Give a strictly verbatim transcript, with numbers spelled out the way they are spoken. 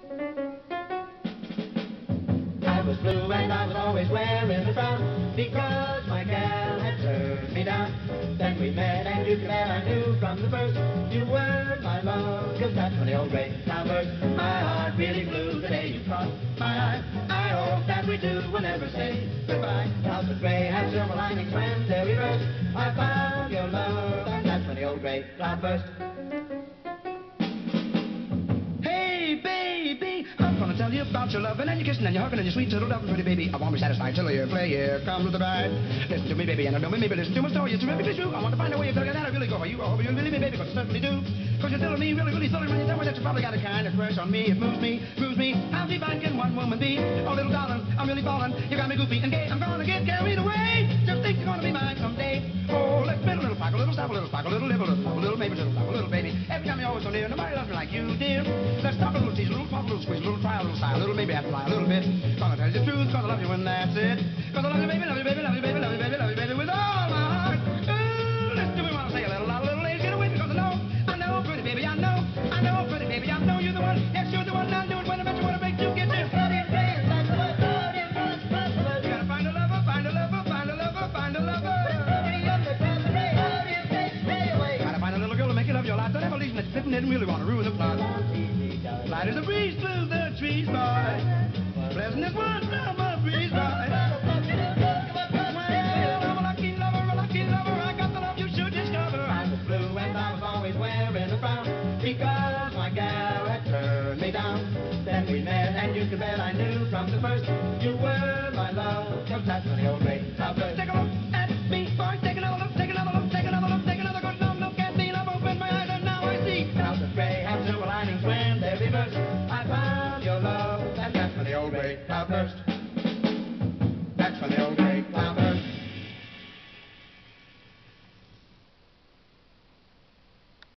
I was blue and I was always wearing a frown because my gal had turned me down. Then we met and you bet I knew from the first you were my love, 'cause that's when the old gray Cloudburst. My heart really blew the day you caught my eye. I hope that we two will never say goodbye. Clouds of gray have silver linings when they're reversed. I found your love and that's when the old gray Cloudburst. Gonna tell you about your loving and your kissing and your hugging and your sweet little loving pretty baby. I won't be satisfied till you play. Here comes the bride. Listen to me, baby, and I know me, maybe listen to my story. It's terrifically true. I want to find out where you're gonna get that. I really go for you. I hope you really me, baby, because I certainly do. Because you're telling me really, really thrilling when you tell me that you probably got a kind of crush on me. It moves me, moves me. How deep can one woman be? Oh, little darling, I'm really falling. You got me goofy and gay. I'm gonna get carried away. Just think you're gonna be mine someday. Oh, let's spin a little pack, a little stop, a little spark, a little live, a little love, a little baby, a little love, a little baby. Every time you're always so near, nobody loves me like you, dear. Let's talk a little tease, a little talk, a little squeeze, a little try, a little sigh, a little maybe have to lie a little bit. Gonna tell you the truth, 'cause I love you and that's it. 'Cause I love you, baby, love you, baby, love you, baby, love you, baby, love you, baby, with all my heart. Ooh, listen to me when I say a little, lot, a little ladies, get away, because I know, I know, pretty baby, I know, I know, pretty baby, I know you're the one. Yes, you're the one. I knew it when I met you, when I make you get this. You gotta find a lover, find a lover, find a lover, find a lover. Gotta find a little girl to make you love your life. Don't ever leave me sitting there and really want to ruin the plot. Light as a breeze through the trees, boy. Pleasant as one summer breeze, boy. Well, I'm a lucky lover, a lucky lover. I got the love you should discover. I was blue and I was always wearing a frown because my gal had turned me down. Then we met and you can bet I knew from the first you were my love, 'cause that's when the old gray Cloudburst. Take a look at me, boy. Take another look, take another look, take another look, take another good long look at me. And I've opened my eyes and now I see. Clouds of gray have silver linings when they're reversed. I found your love, and that's when the old gray Cloudburst. That's when the old gray